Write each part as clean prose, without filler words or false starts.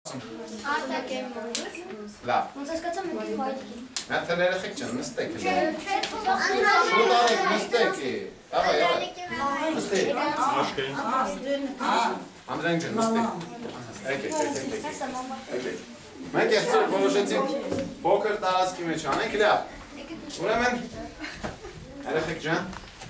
Լավ։ Ոնց հասկացա մենք մայթ։ Նաթել երեխեք չեն, նստեք։ Շուտ արեք, նստեք։ Ահա, նստեք։ Անդրանիկ ջան, նստեք։ Եկեք։ Մենք այսօր որոշեցինք փոքր տարածքի մեջ անենք, լավ։ Ուրեմն երեխեք ջան։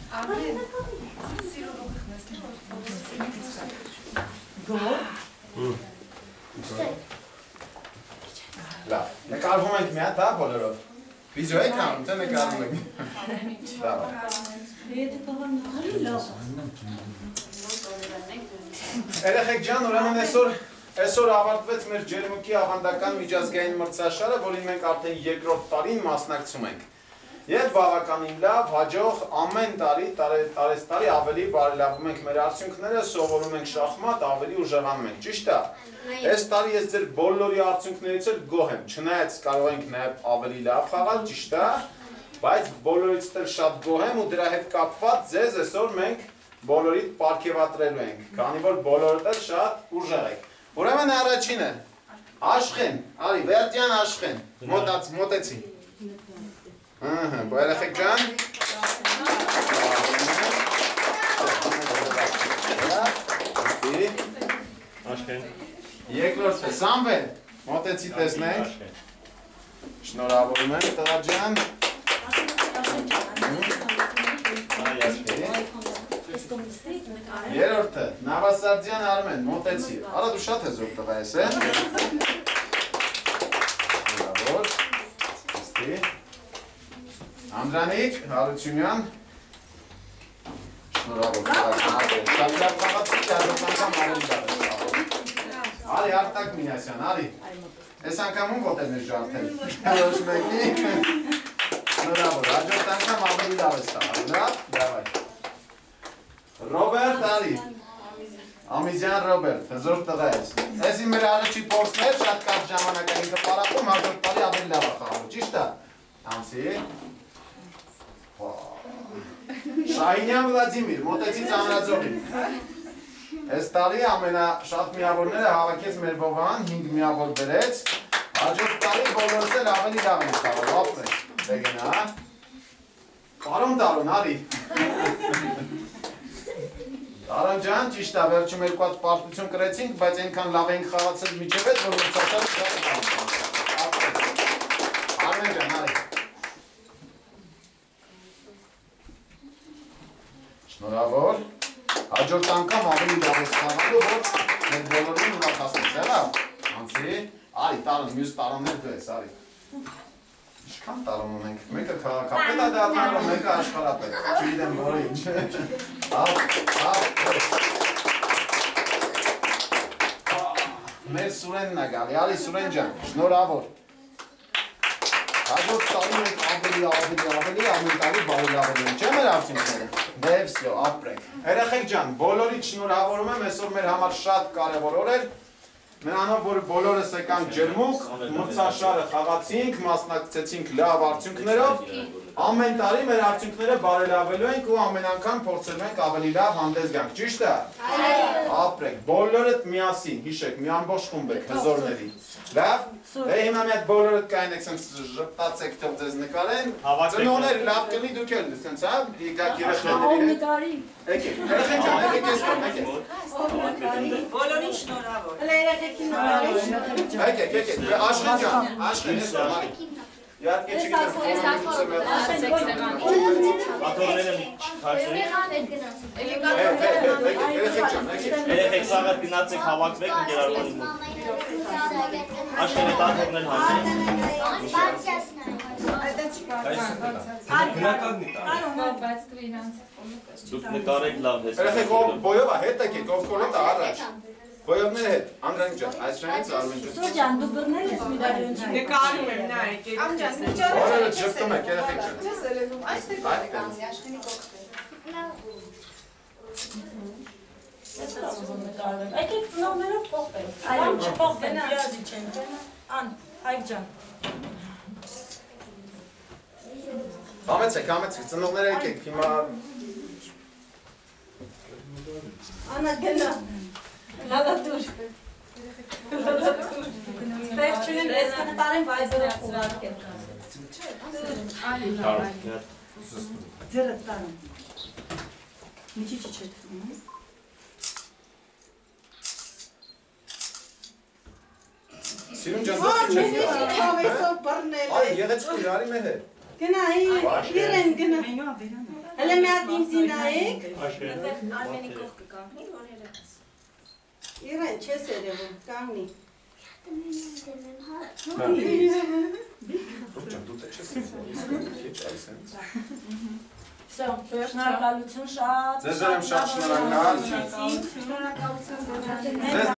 Լավ, նկարվում ենք մի հատ, հա, բոլորով։ Վիդեո եք անում, թե նկարվում եք։ Լավ։ Երեխեք ջան, ուրեմն այսօր ավարտվեց մեր ջերմուկի ավանդական միջազգային մրցաշարը, որին մենք արդեն երկրորդ տարին մասնակցում ենք։ Եվ բավականին լավ, հաջող ամեն տարի ավելի բարելավում ենք մեր արդյունքները, սովորում ենք շախմատ, ավելի ուժեղանում ենք, ճիշտ է։ Այս տարի ես ձեր բոլորի արդյունքներից էլ գոհ եմ, չնայած կարող ենք նաև ավելի լավ խաղալ, ճիշտ է, բայց բոլորից էլ շատ գոհ եմ ու դրա հետ կապված ձեզ այսօր մենք բոլորիդ պարգևատրելու ենք, քանի որ բոլորդ էլ շատ ուժեղ եք։ Ուրեմն առաջինը, Աշխեն, արի, Վերդյան Աշխեն, մոտեցի։ Երեխեք ջան։ Աշխեն։ Երկրորդը, Սամվել, մոտեցի տեսնենք։ Շնորհավորում եմ, տղա ջան։ Երրորդը, Նավասարդյան Արմեն, մոտեցի։ Արա դու շատ ես ով տղա ես, է։ Շնորհավոր։ Անդրանիկ Հարությունյան, շնորհավոր, շատ լավ խաղացիք, հաջորդ անգամ ավելի լավ ես խաղում։ Արի Արտակ Մինասյան, արի, այս անգամ ում ոտել ես ջարդել, ոչ մեկնի, շնորհավոր, հաջորդ անգամ ավելի լավ ես խաղում, լավ, դավայ։ Ռոբերտ, արի, Ամիզյան Ռոբերտ, հզոր տղա ես, էսի մեր առաջի փորձներ, շատ կարճ ժամանակային կպարապում, հաջորդ տարի ավելի լավ է խաղում, ճիշտ է, անցի։ Շահինյան Վլադիմիր, մոտեցի ծանրաձողին։ Այս տարի ամենաշատ միավորները հավաքեց մեր Վովան, 5 միավոր բերեց, հաջորդ տարի բոլորս էլ ավելի լավ ենք խաղալ, ապրենք, դեգնա։ Տարոն, արի։ Տարոն ջան, ճիշտ է, վերջում երկու հատ պարտություն կրեցինք, բայց այնքան լավ ենք խաղացել միջև հետ, որ մրցաշարը շատ Արմեն ջան, արի։ Շնորհավոր, հաջորդ անգամ ավելի լավ ես խաղալու, որ մեր բոլորին ուրախացնես, հեղա, անցի, արի, տարոն, մյուս տարոններ դու ես, արի։ Ինչքան տարոն ունենք, մեկը քաղաքապետ է դառնալու, մեկը աշխարհապետ, չգիտեմ որը ինչ է։ Մեր Սուրենն է գալի, արի Սուրեն ջան, շնորհավոր։ Հաջորդ տարի մենք ավելի ամեն տարի բարելավելու ենք, չէ՞ մեր արդյունքները։ Դե վսյո, ապրենք։ Երեխեք ջան, բոլորիդ շնորհավորում եմ, այսօր մեր համար շատ կարևոր օր էր։ Նրանով, որ բոլորս եկանք ջերմուկ, մրցաշարը խաղացինք, մասնակցեցինք լավ արդյունքներով, ամեն տարի մեր արդյունքները բարելավելու ենք ու ամեն անգամ փորձելու ենք ավելի լավ հանդես գանք, ճիշտ է։ Ապրենք, բոլորդ միասին, հիշեք, մի ամբողջ խումբ եք հզորների։ Լավ, դե հիմա մի հատ բոլորդ կային եք սենց ժպտացեք թող ձեզ նկարեն, ծնողներ լավ կլի դուք էլ սենց, հա, եկակ երեխաների հետ։ Երեխեք ջան, եկեք ես կորմ, եկեք։ Բոլորին շնորհավոր։ Եկեք, Աշխեն ջան, Աշխեն, ես կորմ, Յատկե չգիտեմ Աթորները երեխեք սաղատ գնացեք հավաքվեք ընկերարվանի մոտ Աշխենը տաթորներ հաշեն Դուք նկարեք լավ հեստ Երեխեք բոյով է հետ եկեք, ով կորոտ է առաջ Բոյովները հետ, Անդրանիկ ջան, այս շրանից Արմեն ջան Սոջան, դու բռնել ես մի դարյուն չի Նկարում եմ, նա եկեք Որերը ճպտում եք, երեխեք ջան Չես էլենում, այստեղ կանցի, Աշխենի կողքտել Եկեք ծնողներով փոխվենք Այո, չփոխվեն, իրազի չեն Ան, Հայկ ջան Համեցեք, ծնողները եկեք, հիմա Անա գնա Լալատուր Լալատուր ես կնկարեմ Viber-ով ուղարկեմ։ Ձերդ տարում։ Միջի չիչետ։ Սիրուն ջան, դու չես Հավեսով բռնել Այ, ես։ եղեց կույրարի մեհ է։ Գնա, իրեն գնա։ Հələ մի հատ ինձ նայեք։ Արմենի կողքը կանգնի, որ երեքս։ Իրեն չես երևում, կանգնի։ Ջան, դու տե չես քիչ այս են։ Всё, շնորհակալություն շատ։ Ձեզ եմ շատ շնորհակալ։ Շնորհակալություն։ Ձեզ